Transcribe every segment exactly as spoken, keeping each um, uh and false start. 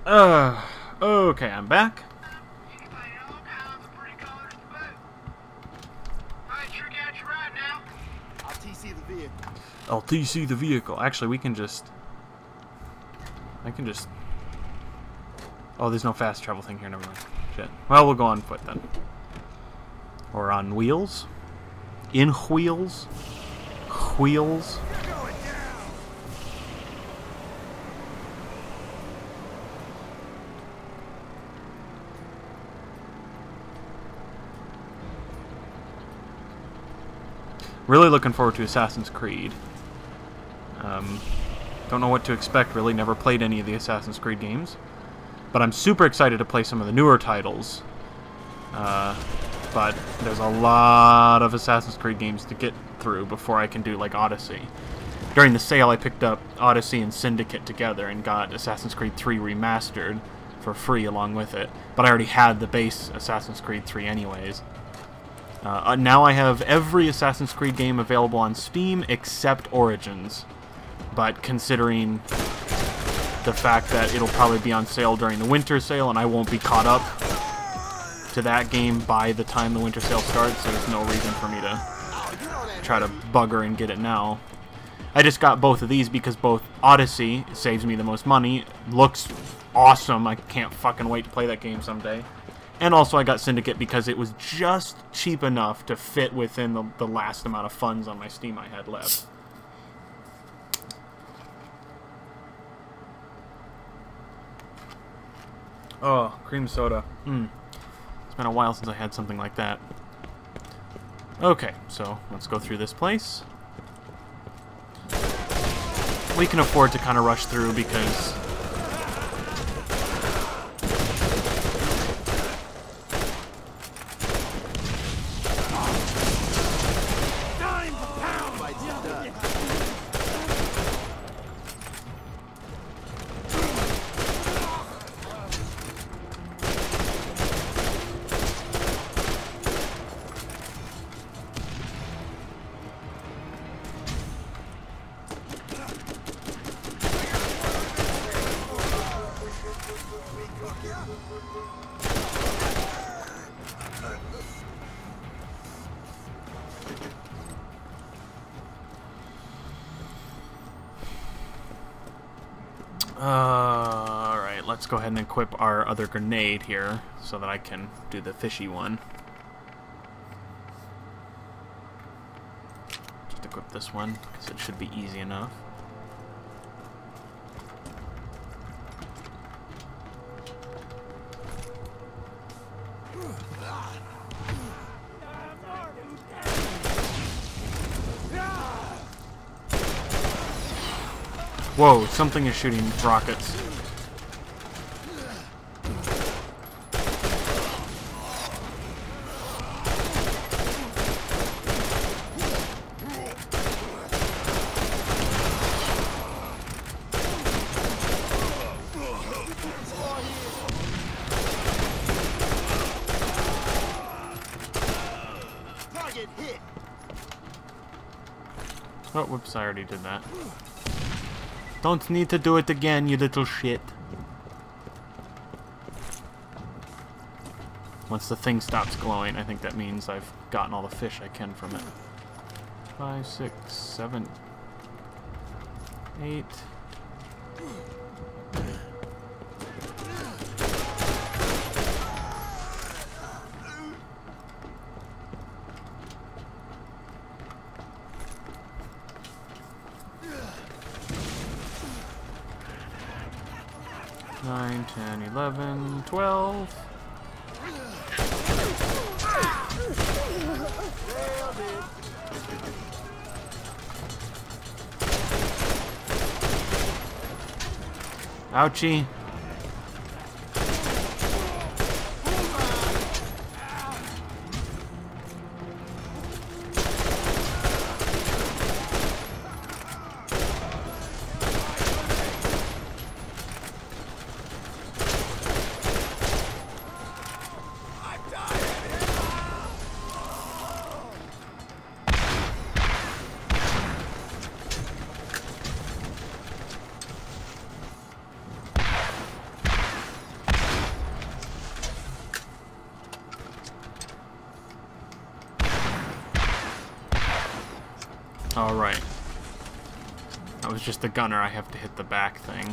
Uh, okay, I'm back. I'll T C the vehicle. Actually, we can just... I can just... Oh, there's no fast travel thing here. Never mind. Shit. Well, we'll go on foot then. Or on wheels. In wheels. Wheels. Really looking forward to Assassin's Creed. Um, don't know what to expect, really. Never played any of the Assassin's Creed games. But I'm super excited to play some of the newer titles. Uh, but there's a lot of Assassin's Creed games to get through before I can do, like, Odyssey. During the sale, I picked up Odyssey and Syndicate together and got Assassin's Creed three Remastered for free along with it. But I already had the base Assassin's Creed three anyways. Uh, now I have every Assassin's Creed game available on Steam except Origins. But considering the fact that it'll probably be on sale during the winter sale and I won't be caught up to that game by the time the winter sale starts, there's no reason for me to try to bugger and get it now. I just got both of these because both Odyssey saves me the most money, looks awesome, I can't fucking wait to play that game someday. And also I got Syndicate because it was just cheap enough to fit within the, the last amount of funds on my Steam I had left. Oh, cream soda. Mm. It's been a while since I had something like that. Okay, so let's go through this place. We can afford to kind of rush through because... Uh, alright, let's go ahead and equip our other grenade here so that I can do the fishy one. Just equip this one because it should be easy enough. Whoa, something is shooting rockets. Target hit. Oh, whoops, I already did that. Don't need to do it again, you little shit. Once the thing stops glowing, I think that means I've gotten all the fish I can from it. Five, six, seven, eight. nine, ten, eleven, twelve. Ouchie. Alright. That was just the gunner. I have to hit the back thing.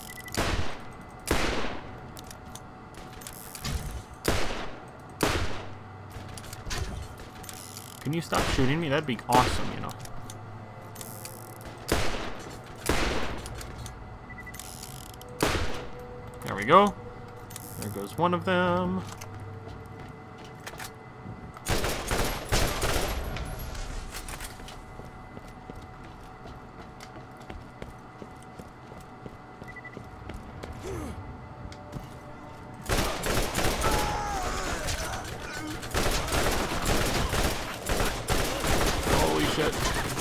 Can you stop shooting me? That'd be awesome, you know. There we go. There goes one of them. Holy shit.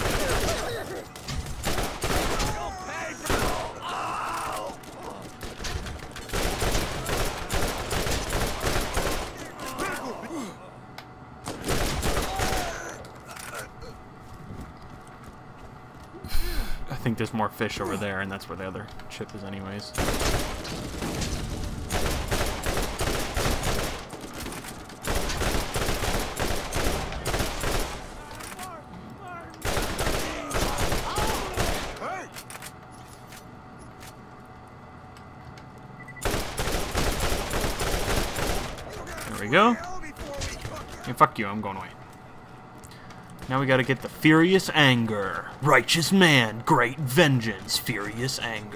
I think there's more fish over there, and that's where the other chip is anyways. There we go. Hey, fuck you, I'm going away. Now we gotta get the Furious Anger. Righteous man, great vengeance, Furious Anger.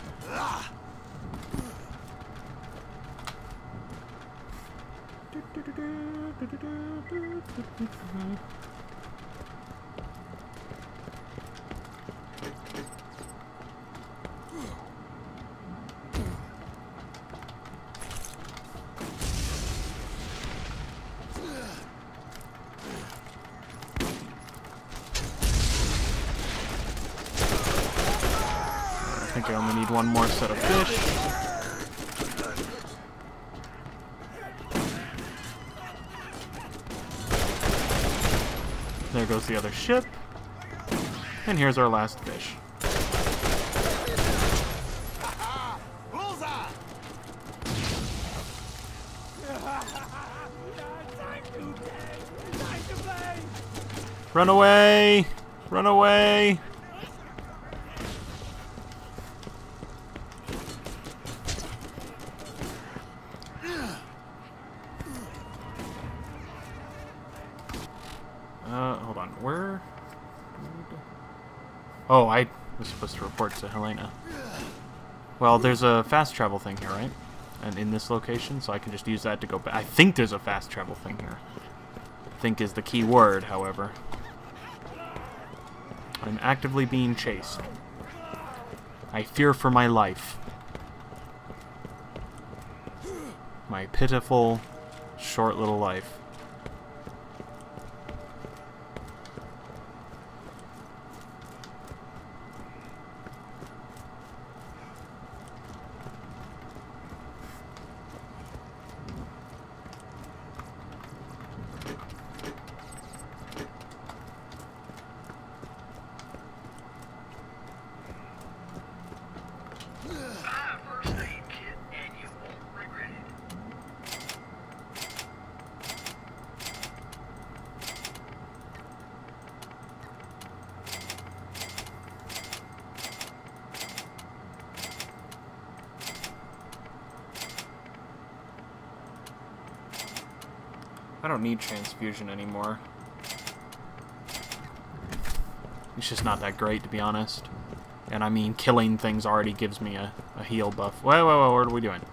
I think I only need one more set of fish. There goes the other ship. And here's our last fish. Run away! Run away! Uh, hold on. Where? Oh, I was supposed to report to Helena. Well, there's a fast travel thing here, right? And in this location, so I can just use that to go back. I think there's a fast travel thing here. Think is the key word, however. I'm actively being chased. I fear for my life. My pitiful, short little life. I don't need transfusion anymore. It's just not that great, to be honest. And I mean, killing things already gives me a, a heal buff. Whoa, whoa, whoa, what are we doing?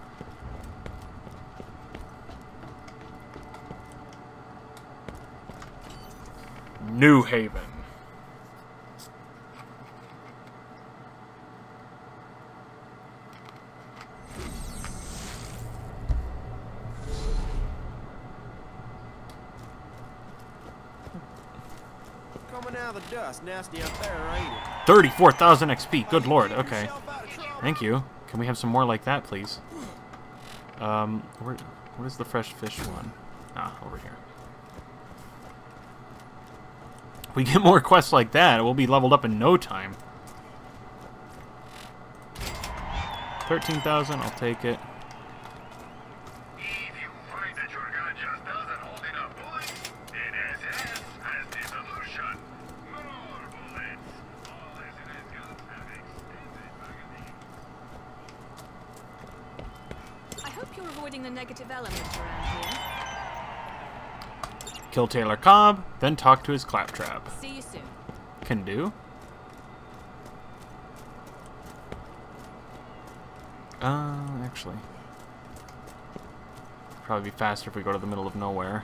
New Haven. Coming out of the dust, nasty up there, ain't it? thirty-four thousand X P, good lord, okay. Thank you. Can we have some more like that, please? Um, where, what is the fresh fish one? Ah, over here. If we get more quests like that, we'll be leveled up in no time. thirteen thousand, I'll take it. If you find that your gun just doesn't hold enough bullets, then S S has the solution. More bullets. avoiding the negative elements around here. Kill Taylor Cobb, then talk to his claptrap. See you soon. Can do. Uh, actually. Probably be faster if we go to the middle of nowhere.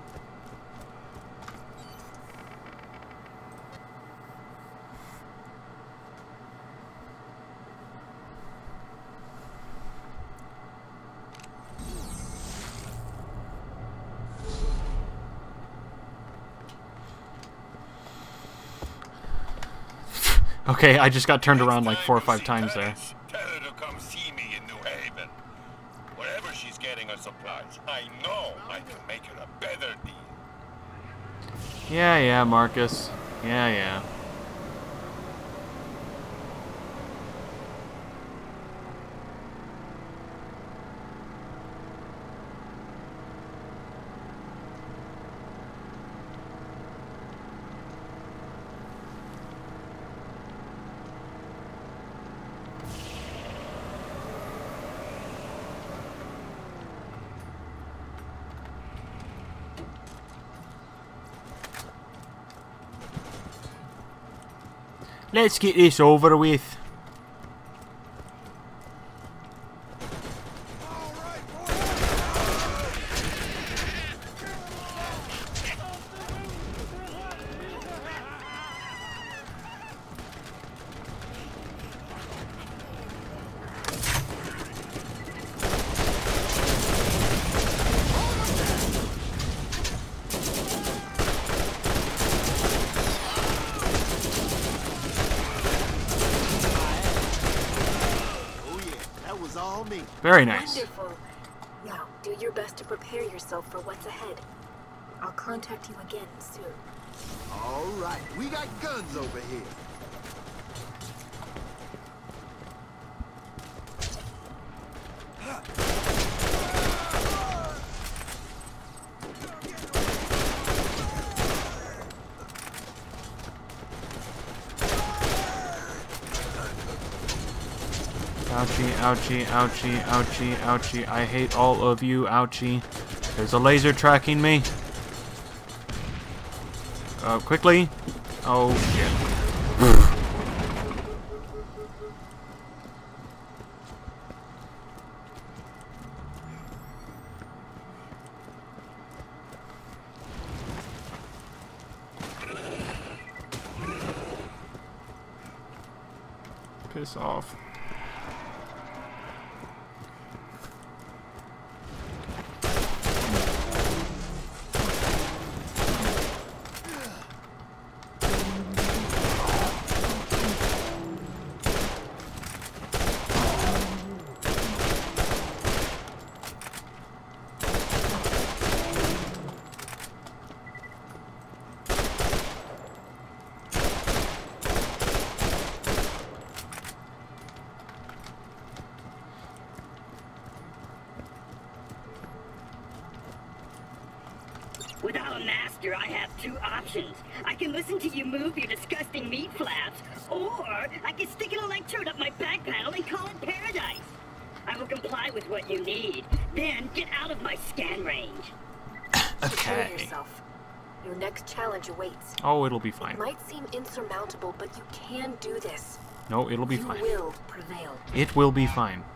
Okay, I just got turned around like four or five times there. Tell her to come see me in New Haven. Wherever she's getting her supplies, I know I can make her a better deal. Yeah, yeah, Marcus. Yeah, yeah. Let's get this over with. Very nice. Wonderful. Now, do your best to prepare yourself for what's ahead. I'll contact you again soon. All right, we got guns over here. Ouchie, ouchie, ouchie, ouchie, ouchie. I hate all of you, ouchie. There's a laser tracking me. Uh, quickly. Oh, shit. Piss off. Without a master, I have two options. I can listen to you move your disgusting meat flaps, or I can stick an electrode up my back panel and call it paradise. I will comply with what you need. Then get out of my scan range. Prepare Okay. yourself. Your next challenge awaits. Oh, it'll be fine. It might seem insurmountable, but you can do this. No, it'll be you fine. will prevail. It will be fine.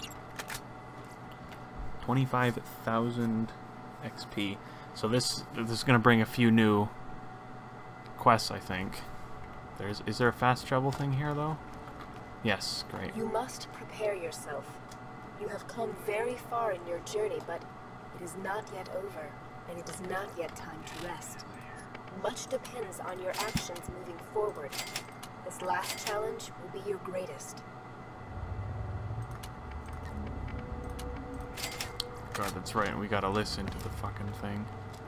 twenty-five thousand X P. So this this is gonna bring a few new quests, I think. There's is there a fast travel thing here though? Yes, great. You must prepare yourself. You have come very far in your journey, but it is not yet over, and it is not yet time to rest. Much depends on your actions moving forward. This last challenge will be your greatest. God, that's right. We gotta listen to the fucking thing.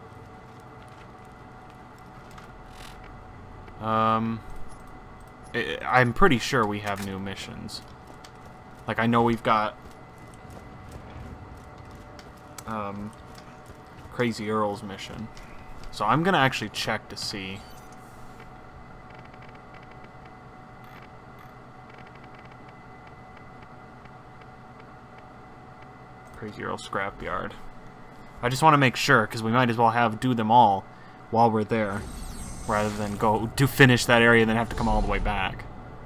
Um, I I'm pretty sure we have new missions. Like, I know we've got um, Crazy Earl's mission. So I'm gonna actually check to see. Crazy Earl Scrapyard. I just want to make sure, because we might as well have do them all while we're there, rather than go to finish that area and then have to come all the way back.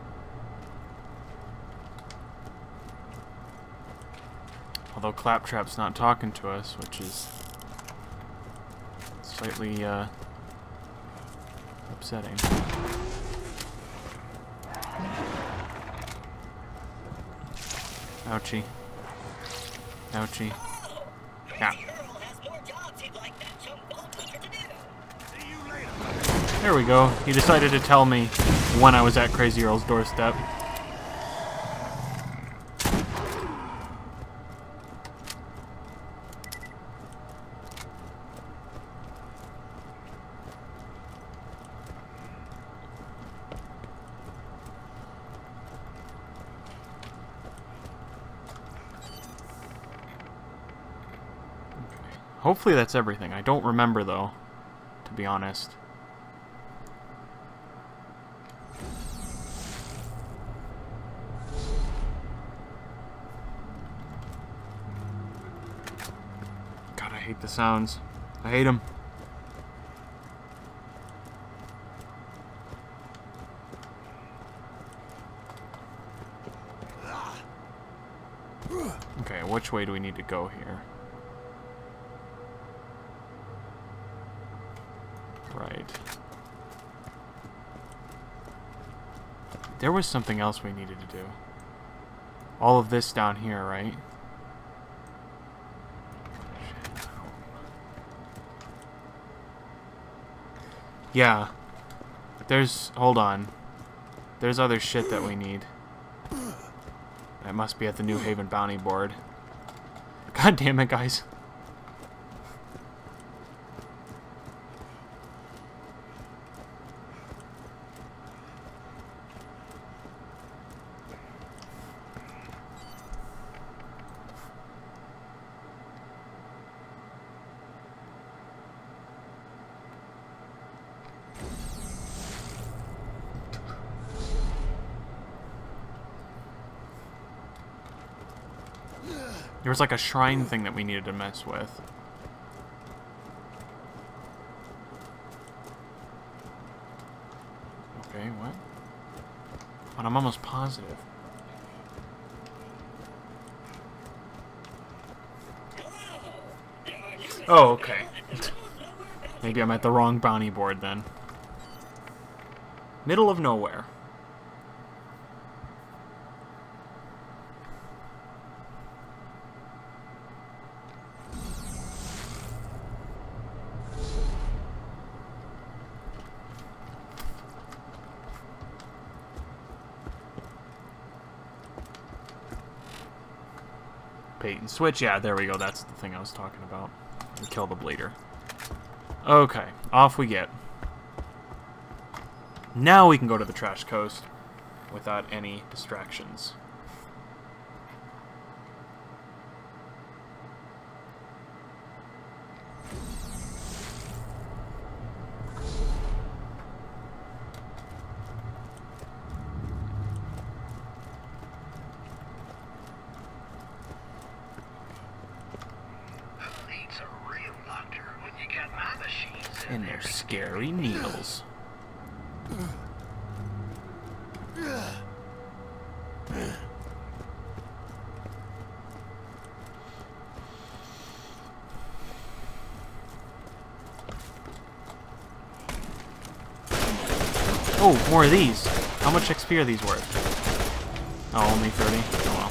Although Claptrap's not talking to us, which is slightly uh, upsetting. Ouchie. Ouchie. Yeah. There we go. He decided to tell me when I was at Crazy Earl's doorstep. Hopefully that's everything. I don't remember, though, to be honest. God, I hate the sounds. I hate them. Okay, which way do we need to go here? Right. There was something else we needed to do. All of this down here, right? Yeah. There's... Hold on. There's other shit that we need. That must be at the New Haven Bounty Board. God damn it, guys. There was like a shrine thing that we needed to mess with. Okay, what? But I'm almost positive. Oh, okay. Maybe I'm at the wrong bounty board then. Middle of nowhere. Bait and switch, yeah, there we go. That's the thing I was talking about. And kill the bleeder. Okay, off we get. Now we can go to the Trash Coast without any distractions. And their scary needles. Oh, more of these. How much X P are these worth? Oh, only thirty? Oh well.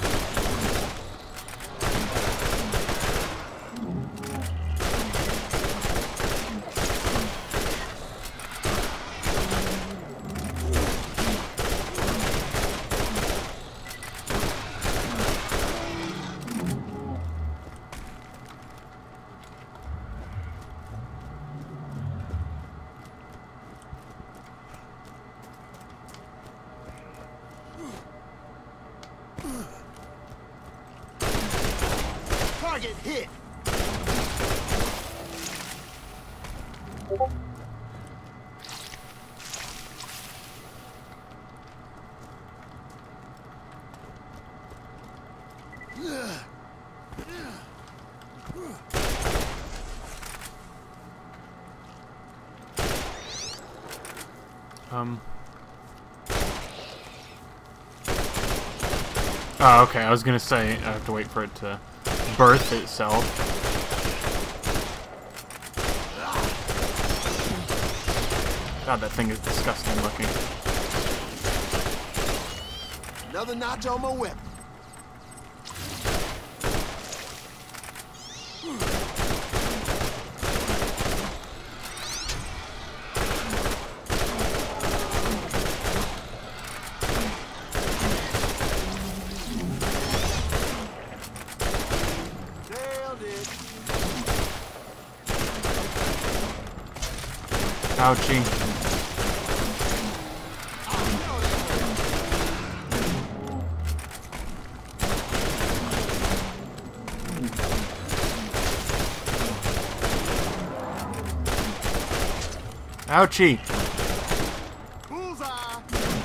Target hit. Um. Oh, okay. I was gonna say I have to wait for it to birth itself. God, that thing is disgusting looking. Another notch on my whip. Ouchie. Ouchie. Bullseye.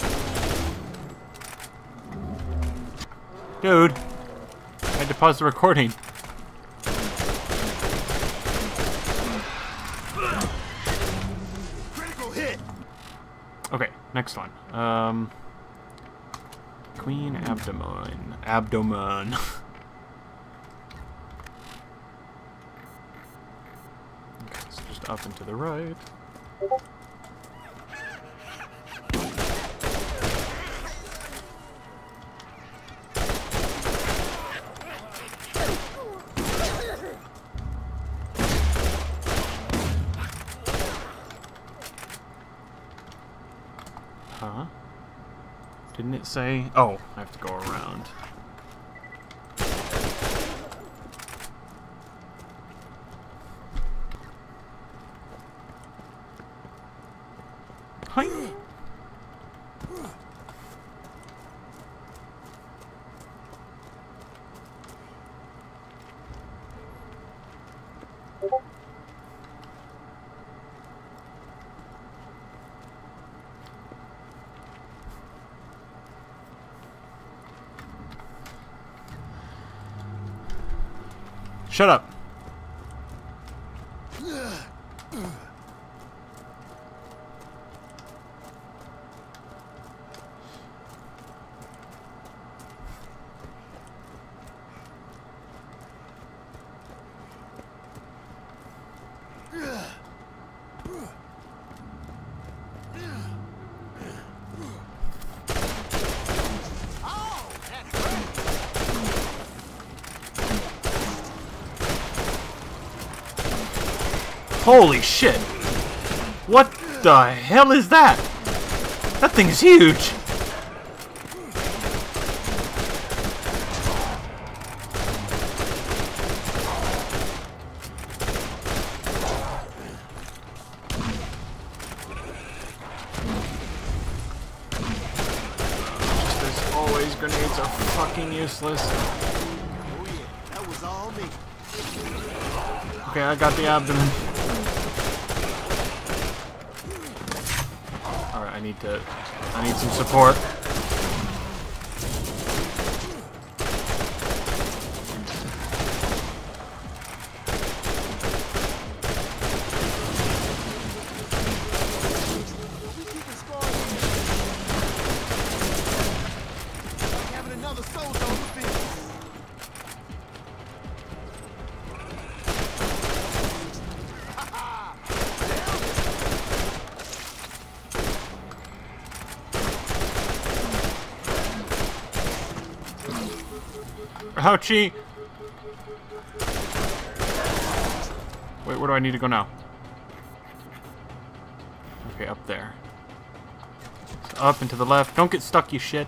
Dude. I had to pause the recording. Critical hit. Okay, next one. Um, Queen Abdomen. Abdomen. Okay, so just up and to the right. Huh? Didn't it say? Oh, I have to go around. Hi. Shut up. Holy shit! What the hell is that? That thing is huge! Just as always, grenades are fucking useless. Oh yeah, that was all me. Okay, I got the abdomen. Alright, I need to... I need some support. We keeping score. Like having another soldier on the field. Ouchie! Wait, where do I need to go now? Okay, up there. So up and to the left. Don't get stuck, you shit.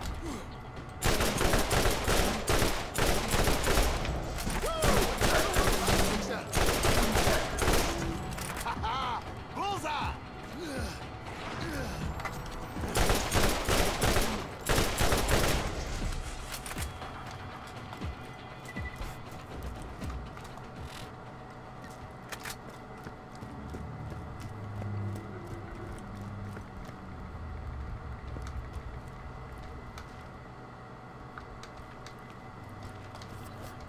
Bullseye.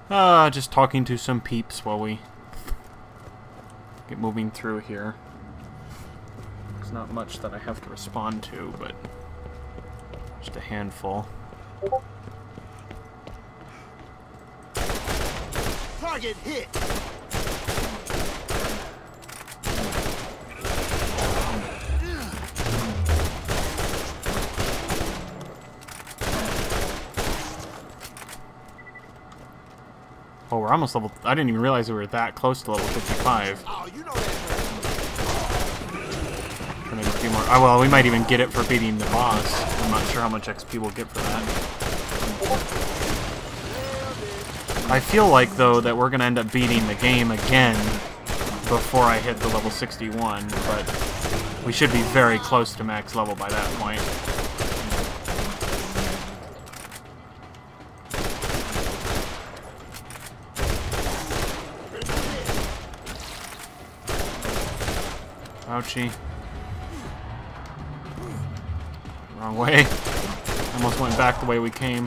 Uh, just talking to some peeps while we get moving through here. There's not much that I have to respond to, but just a handful. Target hit. Oh, we're almost level... I didn't even realize we were that close to level fifty-five. Oh, you know that. Maybe a few more. Oh, well, we might even get it for beating the boss. I'm not sure how much X P we'll get for that. I feel like, though, that we're going to end up beating the game again before I hit the level sixty-one, but we should be very close to max level by that point. Ouchie. Wrong way. Almost went back the way we came.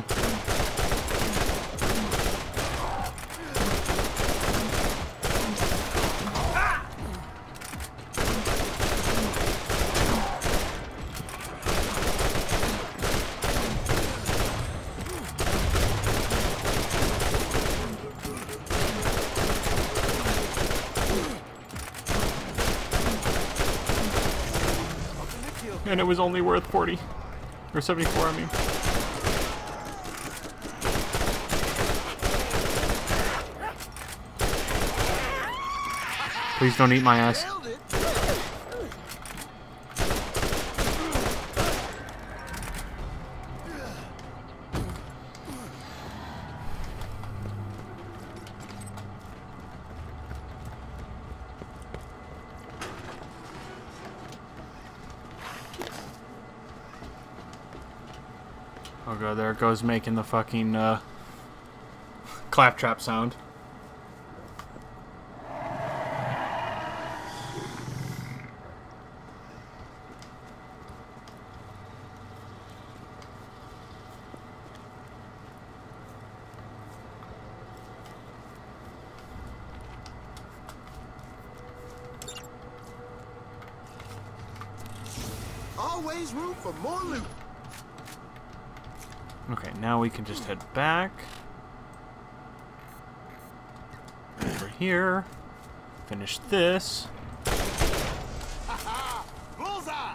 And it was only worth forty. Or seventy-four, I mean. Please don't eat my ass. Oh god, there it goes making the fucking uh, claptrap sound. Always room for more loot. Okay, now we can just head back. Over here. Finish this. Bullseye!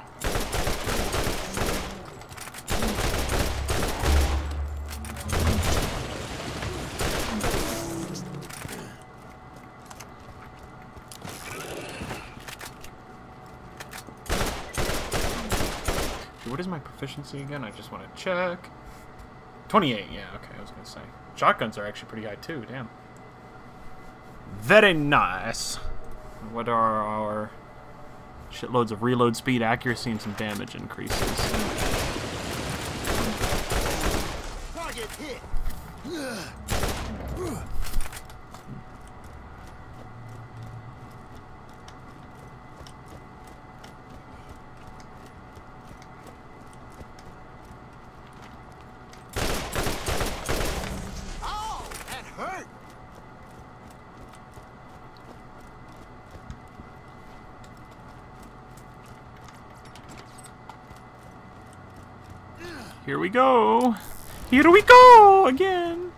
What is my proficiency again? I just want to check. twenty-eight, yeah, okay, I was going to say. Shotguns are actually pretty high too, damn. Very nice. What are our shitloads of reload speed, accuracy, and some damage increases? Target hit. Here we go. Here we go again.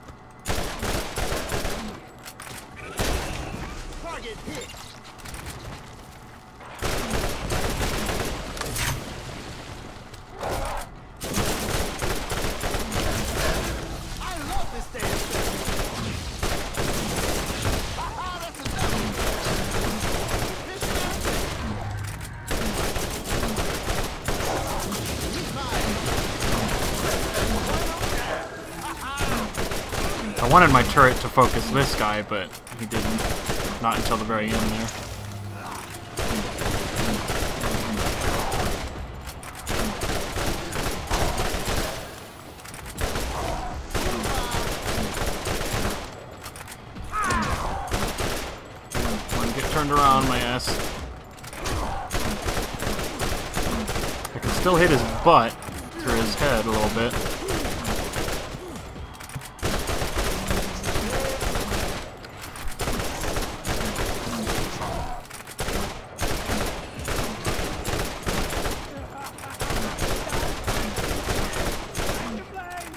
Target hit. I love this damn thing. Haha, that's I wanted my turret to focus this guy, but he didn't. Not until the very end there. Come on, get turned around, my ass. I can still hit his butt through his head a little bit.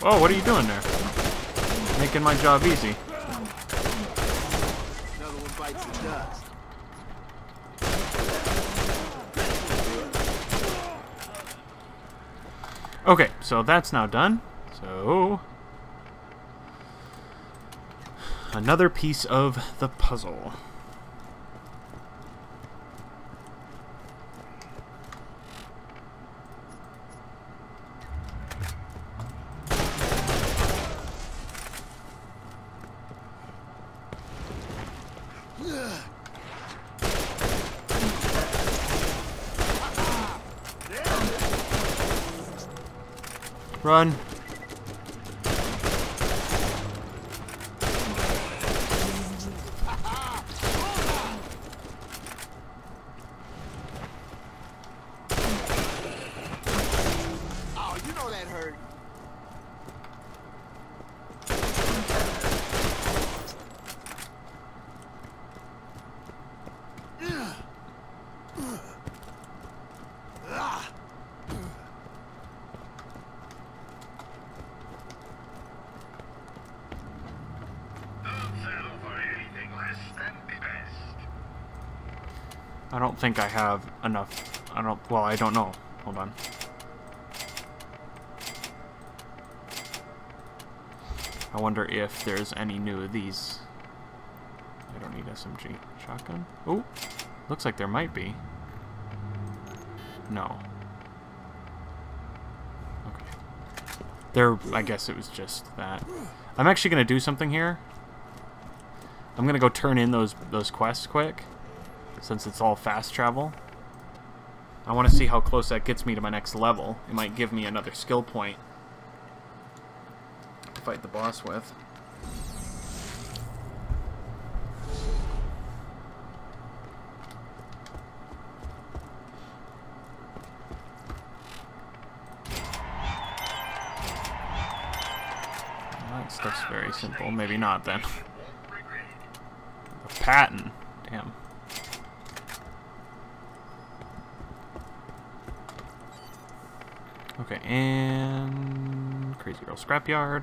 Oh, what are you doing there? Making my job easy. Another one bites the dust. Okay, so that's now done. So another piece of the puzzle. Run. Oh, you know that hurt. I don't think I have enough. I don't. Well, I don't know. Hold on. I wonder if there's any new of these. I don't need S M G. Shotgun? Oh, looks like there might be. No. Okay. There, I guess it was just that. I'm actually going to do something here. I'm going to go turn in those, those quests quick, since it's all fast travel. I want to see how close that gets me to my next level. It might give me another skill point to fight the boss with. That stuff's very simple. Maybe not then. A patent. Damn. Okay, and Crazy Girl Scrapyard.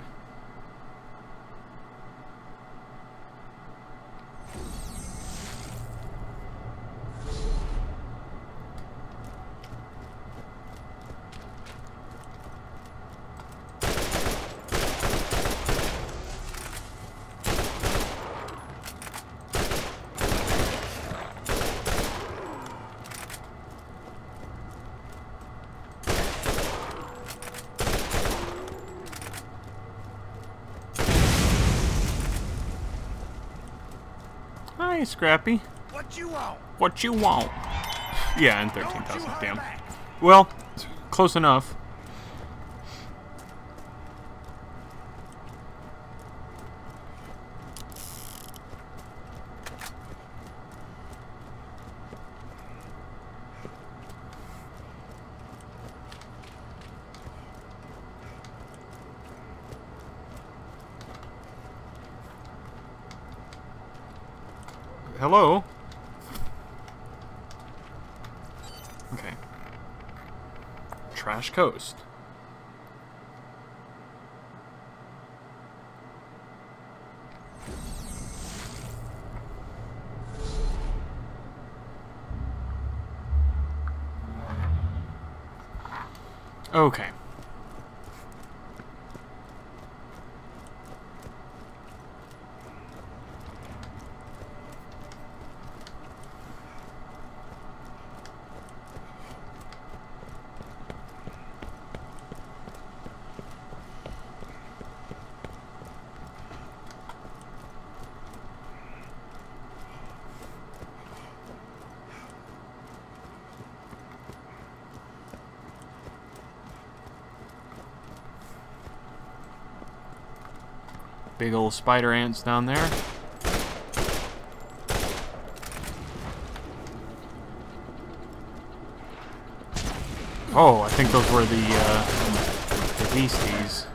Hi, Scrappy. What you want? What you want? Yeah, and thirteen thousand. Damn. Well, close enough. Hello? Okay. Trash Coast. Okay. Big old spider ants down there. Oh, I think those were the, uh, the beasties.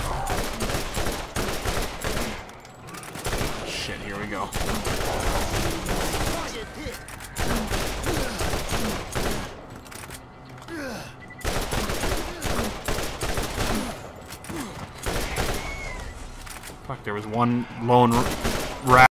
Shit, here we go. Fuck, there was one lone rat.